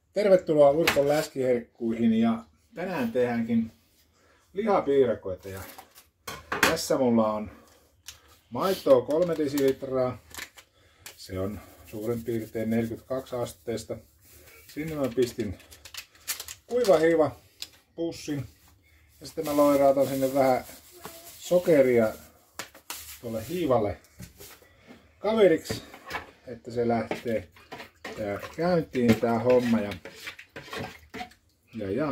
Tervetuloa Urpon läskiherkkuihin ja tänään tehdäänkin lihapiirakoita. Ja tässä mulla on maitoa 3 desilitraa. Se on suurin piirtein 42 asteesta. Sinne mä pistin kuivahiiva pussin ja sitten mä loirautan sinne vähän sokeria tuolle hiivalle kaveriksi, että se lähtee käyntiin tää homma ja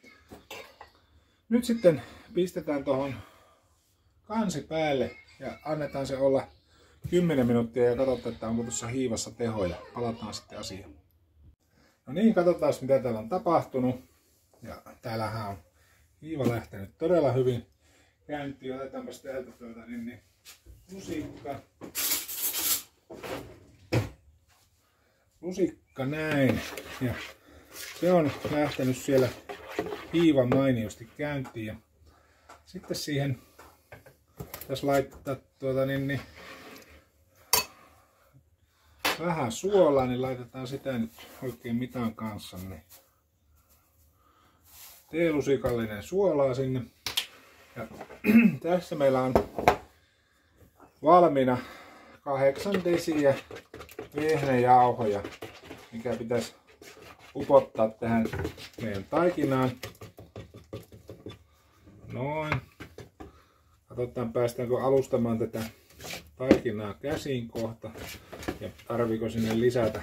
nyt sitten pistetään tuohon kansi päälle ja annetaan se olla 10 minuuttia ja katsotaan, että onko tuossa hiivassa tehoja. Palataan sitten asiaan. No niin, katsotaan mitä täällä on tapahtunut. Ja täällähän on hiiva lähtenyt todella hyvin käyntiin. Otetaanpa täältä lusikka näin. Ja se on lähtenyt siellä hiivan mainiosti käyntiin. Ja sitten siihen tässä laittaa vähän suolaa, niin laitetaan sitä nyt oikein mitan kanssa. Niin teelusikallinen suolaa sinne. Ja tässä meillä on valmiina 8 desiä vehnäjauhoja, mikä pitäisi upottaa tähän meidän taikinaan. Noin. Katsotaan päästäänkö alustamaan tätä taikinaa käsiin kohta. Ja tarviiko sinne lisätä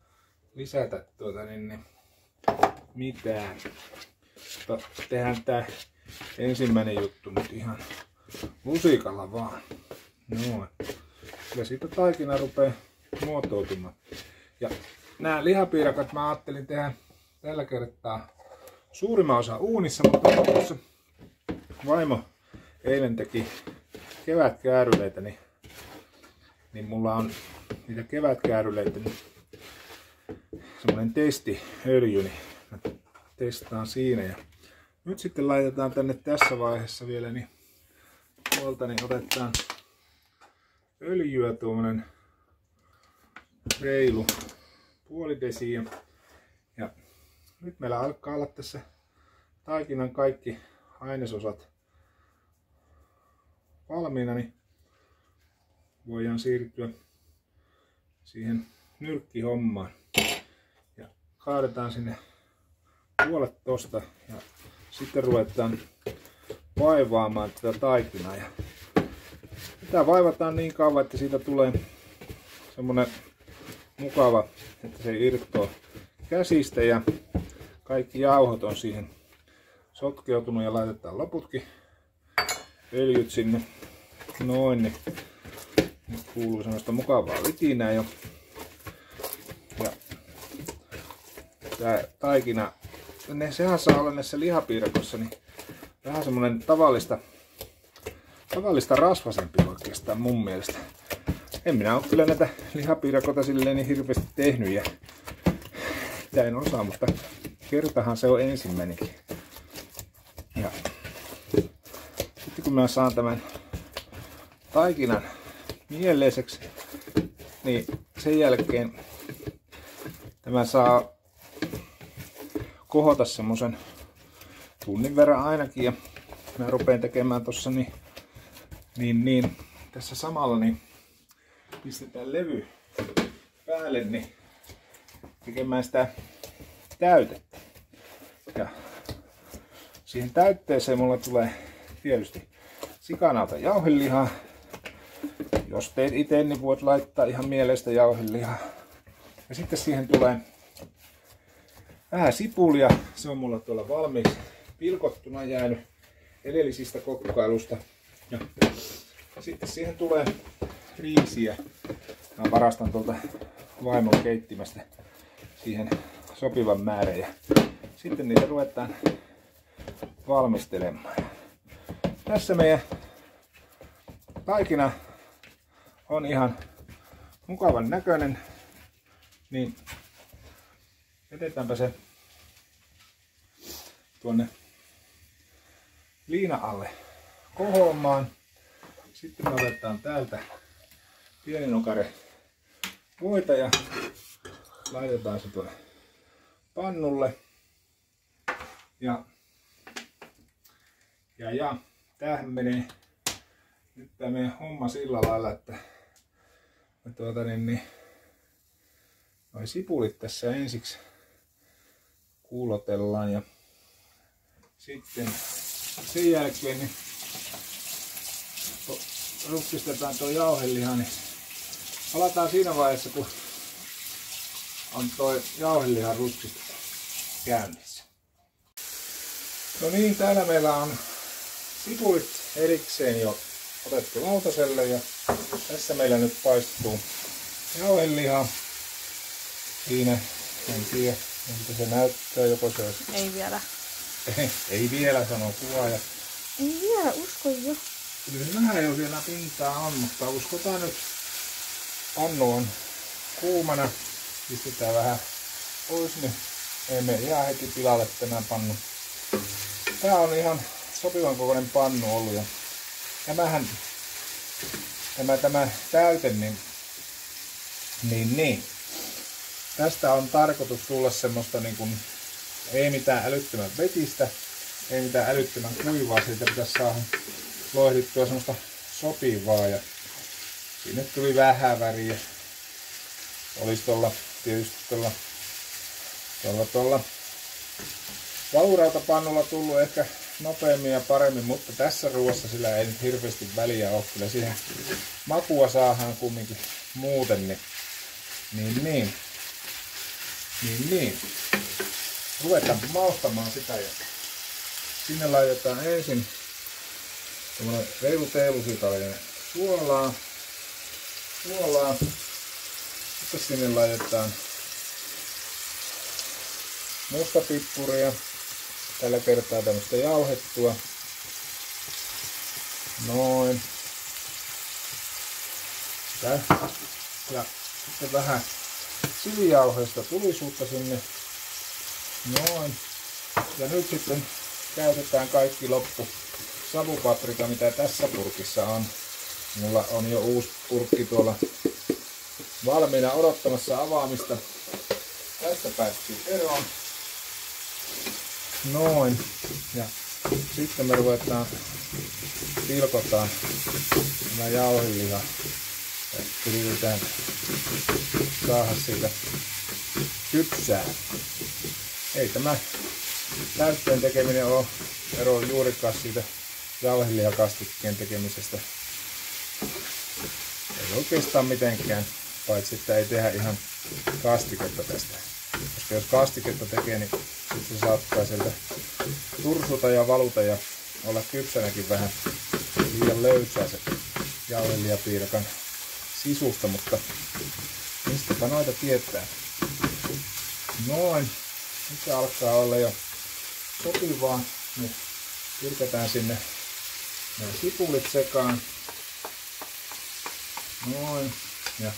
mitään. Mutta tehdään tää ensimmäinen juttu nyt ihan lusikalla vaan. Noin. Ja siitä taikina rupeaa muotoutumaan. Ja nämä lihapiirakat mä ajattelin tehdä tällä kertaa suurimman osa uunissa, mutta tuossa vaimo eilen teki kevätkääryleitä, niin mulla on niitä kevätkääryleitä, niin semmonen testiöljy, niin mä testaan siinä. Ja nyt sitten laitetaan tänne tässä vaiheessa vielä, niin tuolta niin otetaan öljyä tuommoinen reilu puoli desiä. Ja nyt meillä alkaa olla tässä taikinan kaikki ainesosat valmiina, niin voidaan siirtyä siihen nyrkkihommaan. Ja kaadetaan sinne puolet tosta ja sitten ruvetaan vaivaamaan tätä taikinaa. Ja sitä vaivataan niin kauan, että siitä tulee semmonen mukava, että se irtoaa käsistä ja kaikki jauhot on siihen sotkeutunut ja laitetaan loputkin öljyt sinne. Noin, niin nyt kuuluu semmoista mukavaa litinää jo. Ja tää taikina, sehän saa olla näissä lihapiirakossa niin vähän semmonen tavallista rasvasempi oikeastaan mun mielestä. En minä ole kyllä näitä lihapiirakoita silleen niin hirveästi tehnyt ja sitä en osaa, mutta kertahan se on ensimmäinenkin. Ja sitten kun mä saan tämän taikinan mieleiseksi, niin sen jälkeen tämä saa kohota semmosen tunnin verran ainakin ja mä rupean tekemään tossa niin tässä samalla niin pistetään levy päälle niin tekemään sitä täytettä. Ja siihen täytteeseen mulla tulee tietysti sikanauta jauhelihaa. Jos teet itse, niin voit laittaa ihan mieleistä jauhelihaa. Ja sitten siihen tulee vähän sipulia. Se on mulla tuolla valmiiksi pilkottuna jäänyt edellisistä kokkailusta. Ja sitten siihen tulee riisiä. Mä varastan tuolta vaimon keittimästä siihen sopivan määrän. Ja sitten niitä ruvetaan valmistelemaan. Tässä meidän taikina on ihan mukavan näköinen, niin jätetäänpä se tuonne liina alle kohoamaan. Sitten me otetaan täältä pieni nokare voita ja laitetaan se tuonne pannulle. Ja tämähän menee nyt tämä meidän homma sillä lailla, että me noi sipulit tässä ensiksi kuulotellaan ja sitten sen jälkeen niin rukistetaan tuo jauheliha, niin palataan siinä vaiheessa, kun on tuo jauhelihan ruskistus käynnissä. No niin, täällä meillä on sipulit erikseen jo otettu lautaselle ja tässä meillä nyt paistuu jauheliha. Siinä, en tiedä, miltä se näyttää, joko se olisi... Ei vielä. Ei vielä, sanoo kuvaaja. Ei vielä, usko jo. Kyllä se vähän jo siellä pintaa on, mutta uskotaan nyt. Pannu on kuumana. Pistetään vähän pois, niin ei mene ihan heti pilalle tämä pannu. Tää on ihan sopivan kokoinen pannu ollut ja tämä täyte, niin. Tästä on tarkoitus tulla semmoista niin kuin, ei mitään älyttömän vetistä, ei mitään älyttömän kuivaa, siitä pitäisi saada loihdittua semmoista sopivaa ja sinne tuli vähän väriä. Olisi tietysti tuolla valurautapannulla tullut ehkä nopeammin ja paremmin, mutta tässä ruoassa sillä ei nyt hirveästi väliä ole. Kyllä siihen makua saadaan kumminkin muuten, niin. Ruvetaan maustamaan sitä ja sinne laitetaan ensin semmoinen reilu teelusitallinen suolaa. Sitten sinne laitetaan mustapippuria. Tällä kertaa tämmöistä jauhettua. Noin. Ja sitten vähän silijauheista tulisuutta sinne. Noin. Ja nyt sitten käytetään kaikki loppu savupaprika, mitä tässä purkissa on. Mulla on jo uusi purkki tuolla valmiina odottamassa avaamista. Tästä päästiin eroon. Noin. Ja sitten me pilkotaan tämä jauheliha. Ja yritetään saada siitä kypsää. Ei tämä täytteen tekeminen ole ero juurikaan siitä jauhelihakastikkeen tekemisestä. Ei oikeastaan mitenkään, paitsi että ei tehdä ihan kastiketta tästä. Koska jos kastiketta tekee, niin sitten se saattaa sieltä tursuta ja valuta ja olla kypsänäkin vähän liian löysää se jauhelihapiirakan sisusta, mutta mistäpä noita tietää. Noin, nyt se alkaa olla jo sopivaa. Nyt tyrkätään sinne nämä sipulit sekaan. Noin, ja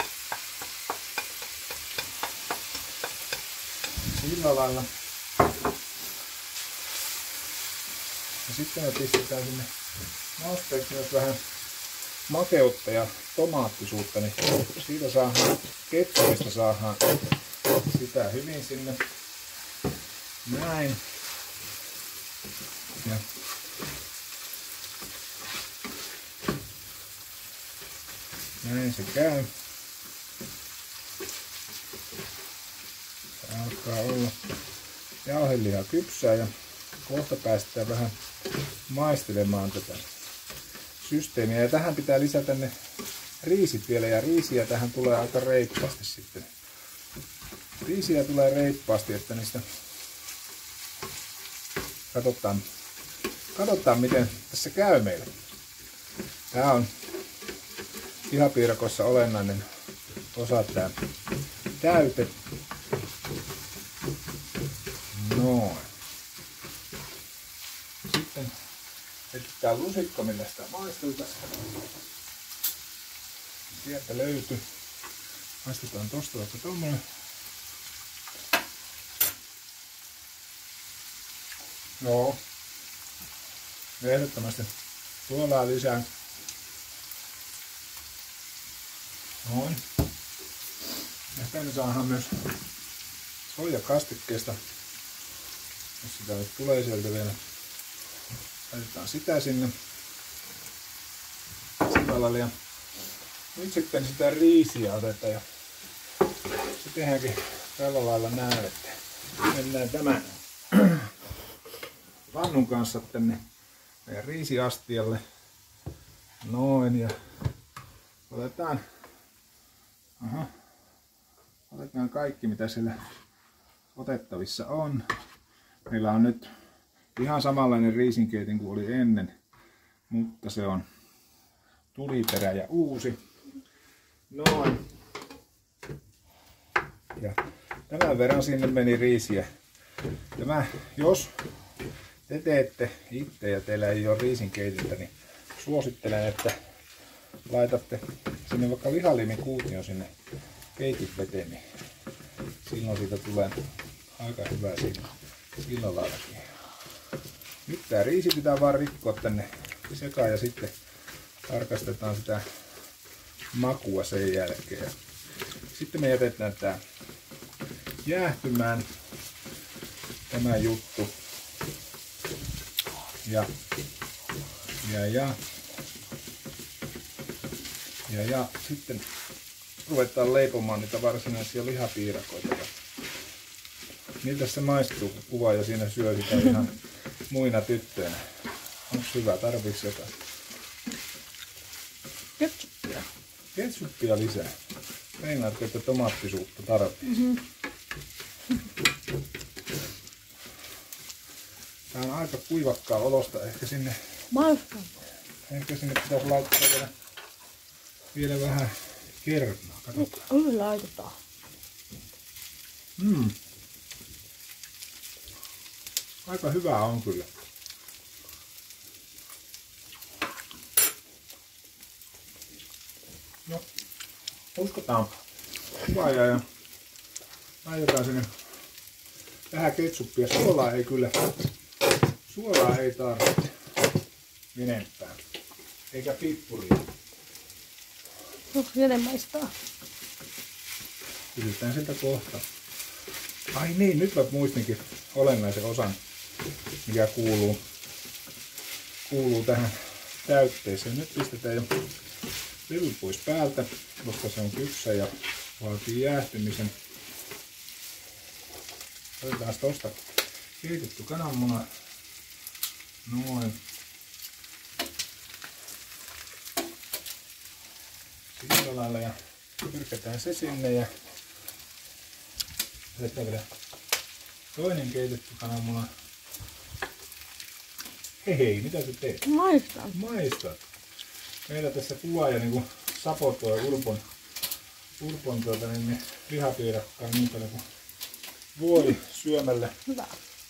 sillä lailla. Ja sitten me pistetään sinne mausteeksi myös vähän makeutta ja tomaattisuutta, niin siitä saadaan, ketchupista saadaan sitä hyvin sinne. Näin. Ja näin se käy. Se alkaa olla jauheliha kypsää ja kohta päästään vähän maistelemaan tätä systeemiä. Ja tähän pitää lisätä ne riisit vielä, ja riisiä tähän tulee aika reippaasti sitten. Riisiä tulee reippaasti, että niistä katsotaan miten tässä käy meille. Tää on lihapiirakossa olennainen osa, tää täyte. Noin. Sitten etsitään lusikka, millä sitä maistetaan. Sieltä löytyy. Maistetaan tosta vaikka tommonen. Joo. Ehdottomasti suolaa lisää. Noin. Ja tänne saadaan myös soijakastikkeesta Jos sitä nyt tulee sieltä vielä. Laitetaan sitä sinne. Sillä lailla. Ja nyt sitten sitä riisiä otetaan. Ja se tehdäänkin tällä lailla näin, että mennään tämän vannun kanssa tänne meidän riisiastialle. Noin, ja otetaan kaikki mitä siellä otettavissa on. Meillä on nyt ihan samanlainen riisinkeitin kuin oli ennen, mutta se on tuliperä ja uusi. Noin. Ja tämän verran sinne meni riisiä. Tämä, jos te teette itse ja teillä ei ole riisinkeitintä, niin suosittelen, että laitatte sinne vaikka lihaliimin kuution sinne keitinveteen, niin silloin siitä tulee aika hyvä sillä laillakin. Nyt tää riisi pitää vaan rikkoa tänne sekaan ja sitten tarkastetaan sitä makua sen jälkeen. Sitten me jätetään tää jäähtymään, tämä juttu. Ja sitten ruvetaan leipomaan niitä varsinaisia lihapiirakoita. Miltä se maistuu, kun kuvaaja siinä syö sitä ihan muina tyttöinä? Onko hyvä? Tarviiko jotain? Ketsuppia. Ketsuppia lisää. Meinaatko, että tomaattisuutta tarvitsee? Tää on aika kuivakkaa olosta. Ehkä sinne pitäisi laittaa vielä vähän kernaa. Katsotaan. Nyt laitetaan. Aika hyvää on kyllä. No, uskotaan kuvaaja ja laitetaan sinne vähän ketsuppia. Suolaa ei tarvitse enempää. Eikä pippuria. Onko vielä maistaa? Kysytään siltä kohta. Ai niin, nyt mä muistinkin olennaisen osan, mikä kuuluu tähän täytteeseen. Nyt pistetään jo levy pois päältä, koska se on kypsä ja vaatii jäähtymisen. Otetaan tosta keitetty kananmuna. Noin. Sillä lailla ja pyrkätään se sinne ja otetaan vielä toinen keitetty kananmuna. Hei, mitä sä teet? Maistat. Meillä tässä kuvaaja niinku sapotoi Urpon lihapiirakkaa niin paljon kuin voi syömälle. Hyvä.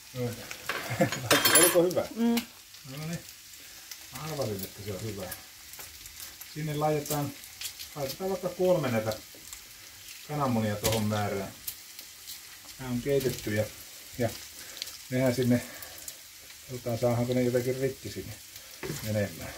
Oliko hyvä? No niin. Arvasin, että se on hyvä. Sinne laitetaan vaikka 3 näitä kananmunia tuohon määrään. Nämä on keitetty ja nehän sinne, saadaanko ne jotenkin rikki sinne menemään.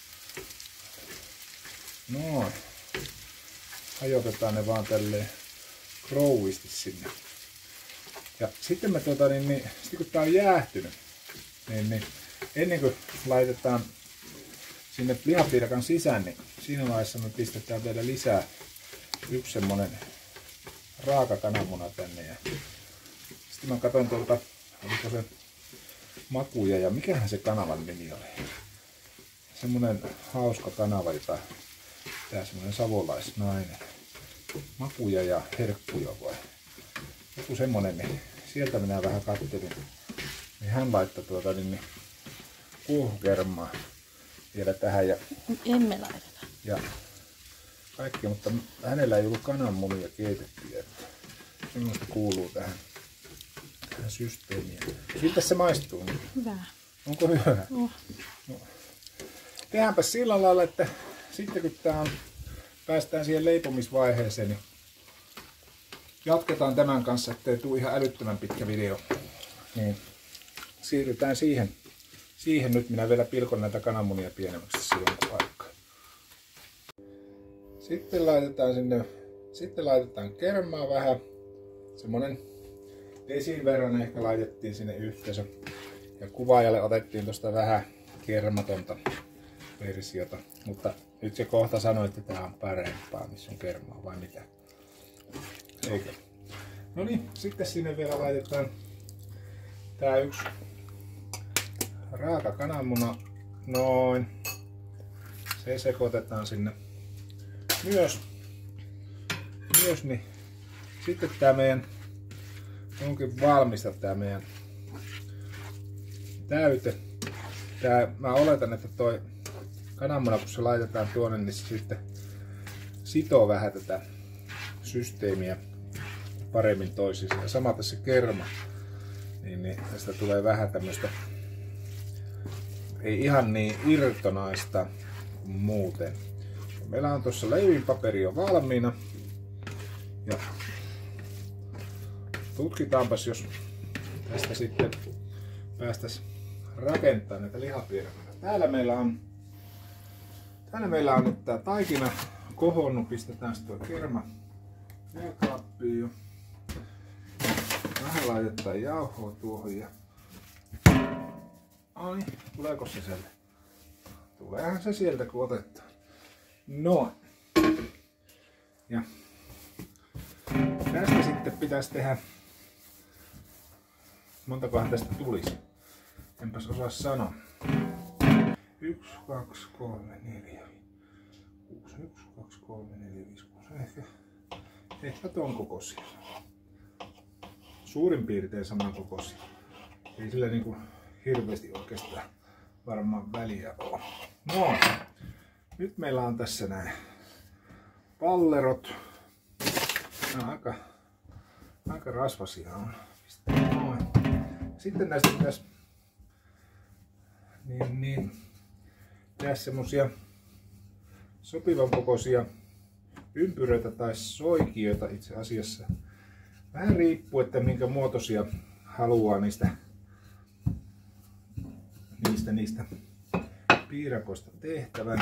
Noin. Hajotetaan ne vaan tälleen krouvisti sinne. Ja sitten me sitten kun tää on jäähtynyt, niin ennen kuin laitetaan sinne lihapiirakan sisään, niin siinä vaiheessa me pistetään vielä lisää yksi semmonen raaka kananmuna tänne. Ja sitten mä katsoin tuolta, oliko se makuja ja mikähän se kanavan nimi oli. Semmonen hauska kanava, jota tää semmonen savolaisnainen. Makuja ja herkkuja vai. Joku semmonen, niin sieltä minä vähän kattelin. Niin hän laittoi kuohukermaa vielä tähän ja emme laiteta. Ja kaikki, mutta hänellä ei ollut kananmunia keitettyjä, että semmoista kuuluu tähän systeemiin. Miltä se maistuu? Hyvä. Onko hyvä? No. Tehdäänpä sillä lailla, että sitten kun päästään siihen leipomisvaiheeseen, niin jatketaan tämän kanssa, ettei tule ihan älyttömän pitkä video. Niin siirrytään siihen. Siihen nyt minä vielä pilkon näitä kananmunia pienemmäksi silloin kun aikaa. Sitten laitetaan kermaa vähän. Semmonen desin verran ehkä laitettiin sinne yhteensä. Ja kuvaajalle otettiin tosta vähän kermatonta versiota. Mutta nyt se kohta sanoi, että tää on parempaa, missä on kermaa vai mitä. Eikö? No niin, sitten sinne vielä laitetaan tää yksi raaka kananmuna. Noin. Se sekoitetaan sinne myös niin. Sitten tää meidän onkin valmista tää meidän täyte. Mä oletan, että toi kananmuna kun se laitetaan tuonne, niin se sitten sitoo vähän tätä systeemiä paremmin toisiinsa. Ja sama tässä kerma, niin tästä tulee vähän tämmöstä, ei ihan niin irtonaista kuin muuten. Meillä on tuossa leivinpaperi jo valmiina. Ja tutkitaanpas, jos tästä sitten päästäisiin rakentamaan näitä lihapiirakoita. Täällä meillä on nyt tää taikina kohonnut. Pistetään sitten tuo kerma jääkaappiin jo. Vähän laitetaan jauhoa tuohon ja... Ai, tuleeko se sieltä? Tuleehan se sieltä kun otetaan. Noin. Ja tästä sitten pitäisi tehdä... Montakohan tästä tulisi? Enpäs osaa sanoa. 1, 2, 3, 4, 6, 1, 2, 3, 4, 5, 6. Ehkä ton kokoisia. Suurin piirtein saman kokoisia. Ei sillä niinku hirveästi oikeastaan varmaan väliä ole. No, nyt meillä on tässä näin pallerot. Nämä on aika rasvasia on. Noin. Sitten näistä pitäisi tehdä semmosia sopivan kokoisia ympyröitä tai soikioita itse asiassa. Vähän riippuu, että minkä muotoisia haluaa niistä piirakoista tehtävän.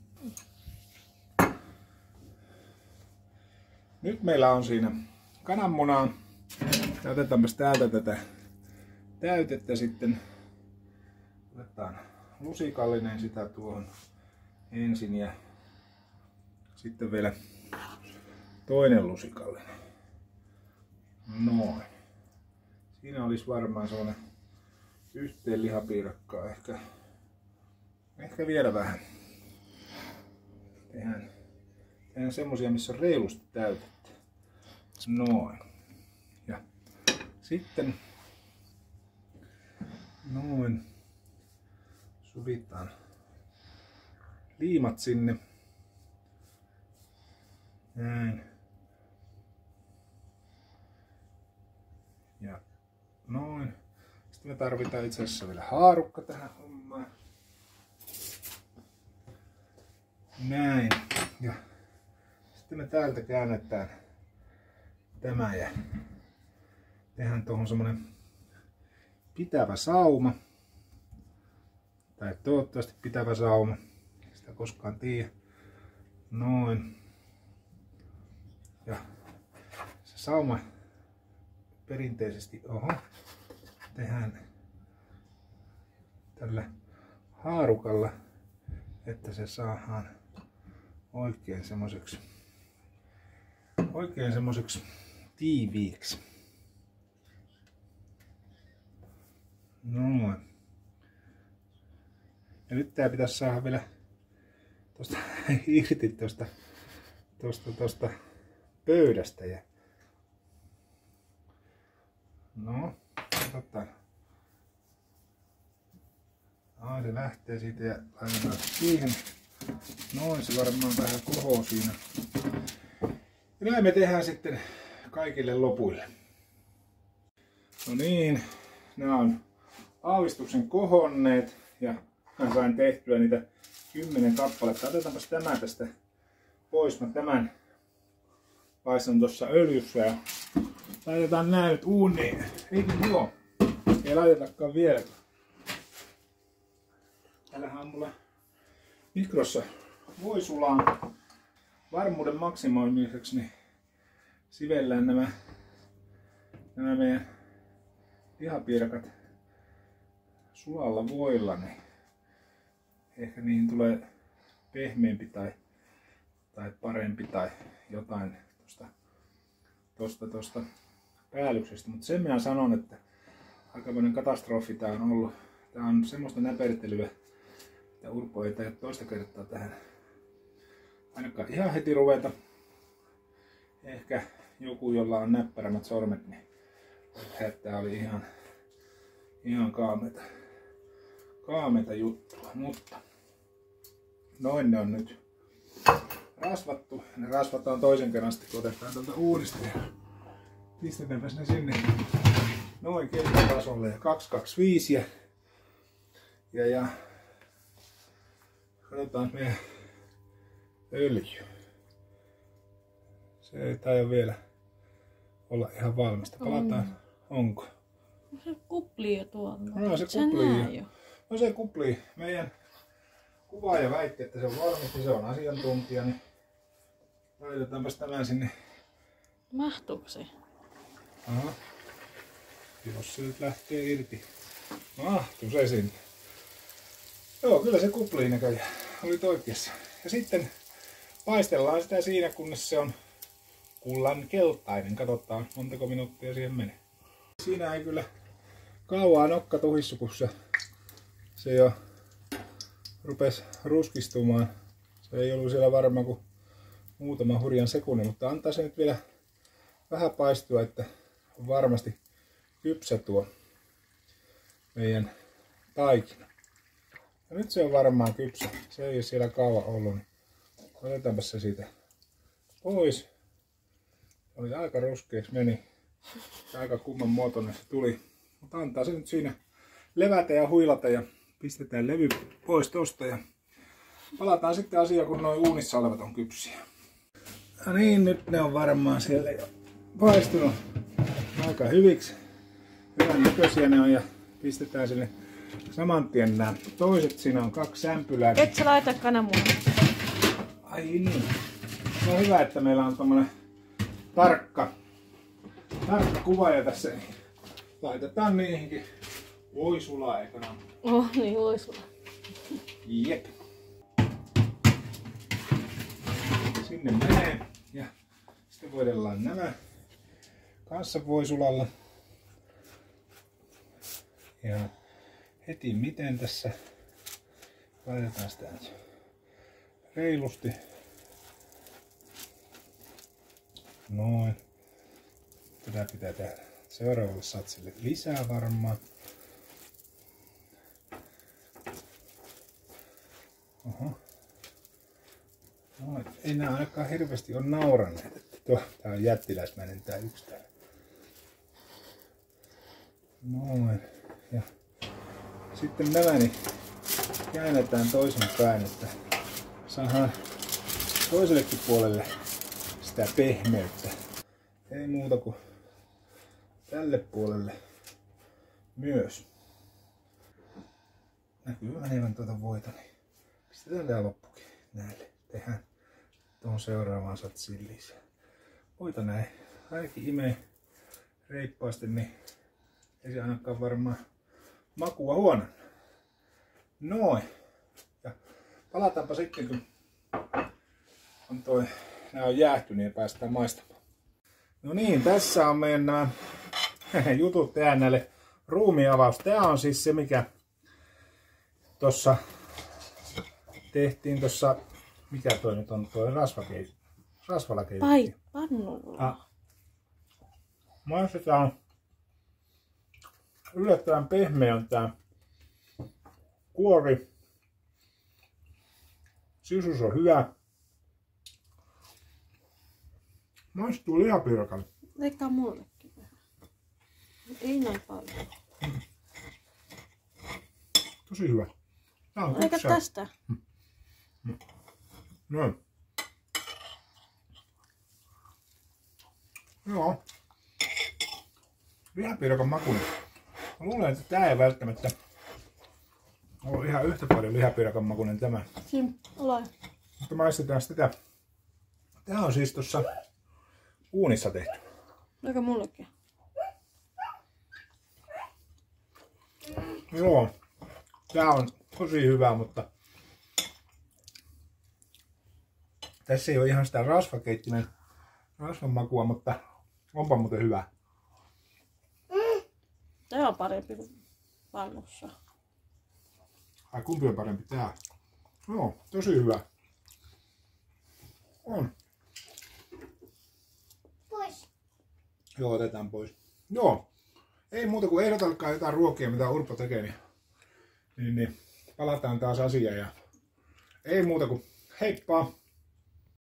Nyt meillä on siinä kananmunaa. Otetaanpas täältä tätä täytettä sitten. Otetaan lusikallinen sitä tuohon ensin ja sitten vielä toinen lusikallinen. Noin. Siinä olisi varmaan sellainen yhteen lihapiirakkaa ehkä vielä vähän. Tehdään semmosia, missä on reilusti täytettä. Noin. Ja sitten noin suvitaan liimat sinne. Näin. Ja noin. Sitten me tarvitaan itse asiassa vielä haarukka tähän hommaan. Näin. Ja sitten me täältä käännetään tämä ja tehdään tuohon semmonen pitävä sauma. Tai toivottavasti pitävä sauma. Ei sitä koskaan tiedä. Noin. Ja se sauma perinteisesti tehdään tällä haarukalla, että se saadaan oikein semmoiseksi tiiviiksi. Noin. Ja nyt tää pitäisi saada vielä tosta irti tosta pöydästä. Ja no, katsotaan. Ai, se lähtee siitä ja laitetaan siihen. Noin, se varmaan vähän kohoo siinä. Ja näin me tehdään sitten kaikille lopuille. No niin, nämä on aavistuksen kohonneet ja mä sain tehtyä niitä 10 kappaletta. Otetaanpas tämä tästä pois. Mä tämän paistan tuossa öljyssä ja laitetaan nää nyt uuniin. Ei laitetakaan vielä. Täällähän on mulla mikrossa voisulaan. Varmuuden maksimoimiseksi niin sivellään nämä meidän lihapiirakat sulalla voilla, niin ehkä niihin tulee pehmeämpi tai parempi tai jotain tosta päällyksestä. Mutta sen minä sanon, että aikamoinen katastrofi tää on ollut. Tää on semmoista näpertelyä, että Urpo ei tee toista kertaa tähän ainakaan ihan heti ruveta. Ehkä joku, jolla on näppärämät sormet, niin tää oli ihan kaameta juttua. Mutta noin ne on nyt rasvattu. Ne rasvataan toisen kerran sitten, kun otetaan tuolta uunista ja pistetäänpäs ne sinne noin keittotasolle ja 225 ja katsotaan meidän öljy. Se ei taida vielä olla ihan valmista. Palataan. Onko? Se kuplii jo tuolla. No se kuplii jo. No se kuplii. Meidän kuvaaja väitti, että se on valmis, niin se on asiantuntija. Niin laitetaanpas tämän sinne. Mahtuuko se? Aha. Jos se nyt lähtee irti. Mahtuu se sinne. Joo, kyllä se kuplii näköjään. Olit oikeassa. Ja sitten paistellaan sitä siinä, kunnes se on kullan keltainen. Katsotaan, montako minuuttia siihen menee. Siinä ei kyllä kauaa nokka tuhissu, kun se jo rupesi ruskistumaan. Se ei ollut siellä varmaan kuin muutama hurjan sekunnin, mutta antaa se nyt vielä vähän paistua, että on varmasti kypsä tuo meidän taikina. Ja nyt se on varmaan kypsä. Se ei ole siellä kauan ollut, niin otetaanpa se siitä pois. Oli aika ruskeaksi meni. Aika kumman muotoinen se tuli. Mutta antaa se nyt siinä levätä ja huilata ja pistetään levy pois tosta ja palataan sitten asiaan, kun noin uunissa olevat on kypsiä. No niin, nyt ne on varmaan siellä jo paistunut aika hyviksi. Hyvän näköisiä ne on ja pistetään sinne saman tien nämä toiset. Siinä on 2 sämpylää. Et sä laita kananmunia? Ai niin. Se on hyvä, että meillä on tommonen tarkka kuvaaja tässä. Laitetaan niihinkin voisulaa eikä kananmunia. Oh niin, voisulaa. Jep. Sinne menee ja sitten voidellaan nämä kanssa voisulalla. Ja heti miten tässä laitetaan sitä reilusti. Noin. Tätä pitää tehdä seuraavalle satsille lisää varmaan. Oho. No, ei nää ainakaan hirveästi ole nauranneet. Tää on jättiläismäinen tää yksi täällä. Noin. Ja sitten nämä niin käännetään toisen päin, että saadaan toisellekin puolelle sitä pehmeyttä. Ei muuta kuin tälle puolelle myös. Näkyy menevän tuota voita, niin pistetään tää loppukin näille. Tehdään tuohon seuraavaan satsiin lisää. Voita näin. Ainakin imee reippaasti, niin ei se ainakaan varmaan makua huono. Noin. Ja palataanpa sitten, kun on nää on jäähtynyt ja päästään maistamaan. No niin, tässä on meidän nämä jutut tehdä näille ruumiavaus. Tää on siis se, mikä tossa tehtiin tossa, mikä toi nyt on, toi rasvala keitettiin. Pannulla. Maistetaan. Yllättävän pehmeä on tää kuori. Sisus on hyvä. Maistuu lihapiirakan. Leikkaa mullekin vähän. Ei näin paljon. Tosi hyvä. Tää on Leikkaa kypsää. tästä. Noin. Joo. Lihapiirakan makuinen. Mä luulen, että tää ei välttämättä ole ihan yhtä paljon lihapiirakan makuinen tämä. Siinä, ole. Mutta maistetaan sitä. Tää on siis tuossa uunissa tehty. Leikkaa mullekin. Joo. Tää on tosi hyvä, mutta tässä ei ole ihan sitä rasvakeittimen rasvan makua, mutta onpa muuten hyvä. Tää on parempi kuin pannussa. Ai kumpi on parempi tää? Joo, tosi hyvä. On. Pois. Joo, otetaan pois. Joo. Ei muuta kuin ehdotelkaa jotain ruokia, mitä Urpo tekee, niin palataan taas asiaan. Ja ei muuta kuin heippa!